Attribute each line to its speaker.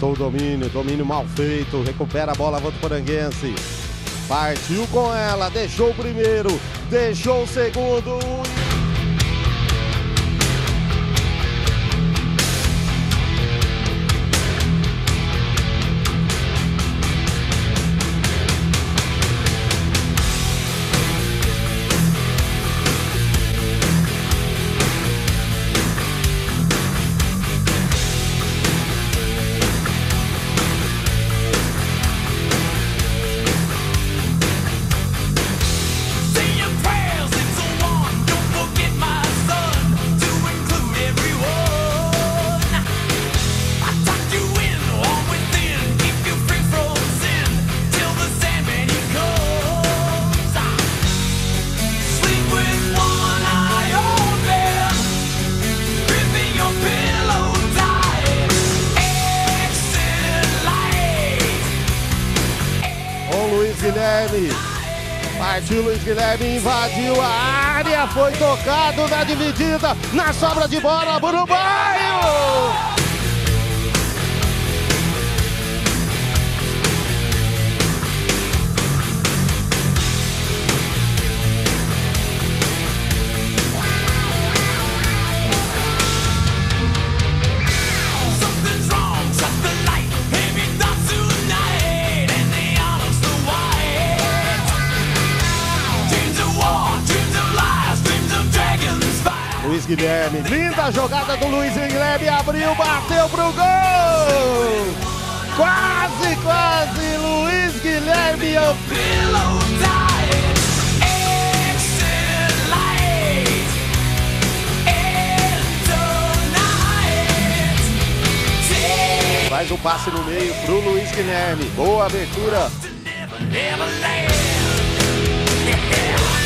Speaker 1: tentou o domínio mal feito, recupera a bola Votuporanguense. Partiu com ela, deixou o primeiro, deixou o segundo. Luiz Guilherme, partiu Luiz Guilherme, invadiu a área, foi tocado na dividida, na sobra de bola, Uruguaio! Luiz Guilherme, linda jogada do Luiz Guilherme, abriu, bateu pro gol! Quase, quase, Luiz Guilherme! Faz o passe no meio pro Luiz Guilherme, boa abertura!